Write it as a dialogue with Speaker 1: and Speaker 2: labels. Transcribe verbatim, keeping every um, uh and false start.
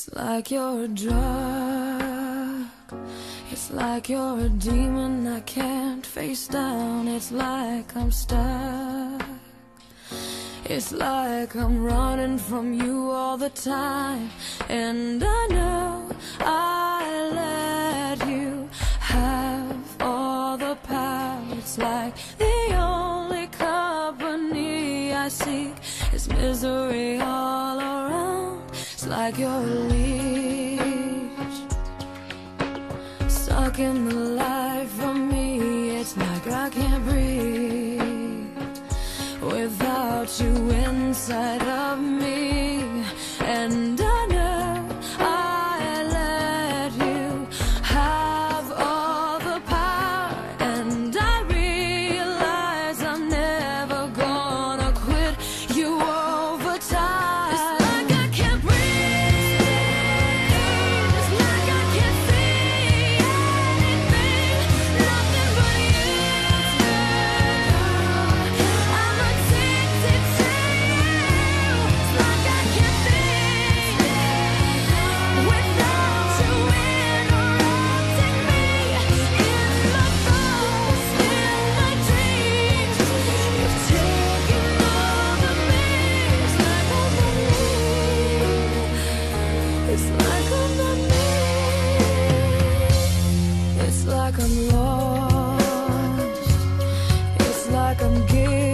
Speaker 1: It's like you're a drug. It's like you're a demon I can't face down. It's like I'm stuck. It's like I'm running from you all the time. And I know I let you have all the power. It's like the only company I seek is misery all around. It's like you're a leech, stuck in the life of me. It's like I can't breathe without you inside of me. And I know I let you have all the power. And I realize I'm never gonna quit you over time. It's like I can't breathe. It's like I can't see anything, nothing but you. I'm addicted to you. It's like I can't think without you interrupting me. In my thoughts, in my dreams, you've taken over me. It's like I'm not me. It's like I'm not me. It's like I'm lost. It's like I'm giving